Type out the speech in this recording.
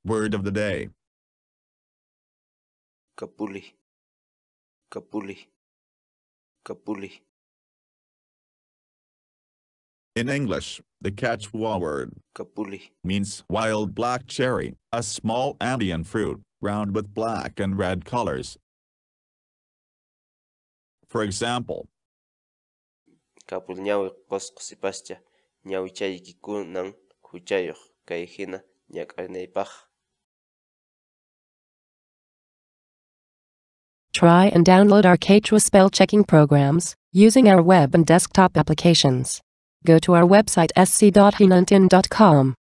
Word of the day. Kapuli. Kapuli. Kapuli. In English, the Quechua word Kapuli. means wild black cherry, a small Andean fruit, round with black and red colors. For example, Kapul ñawi qosqsipascha ñawichaykikunam huchayuq kay hina ñak'anaypaq. Try and download our Quechua spell checking programs using our web and desktop applications. Go to our website sc.hinantin.com.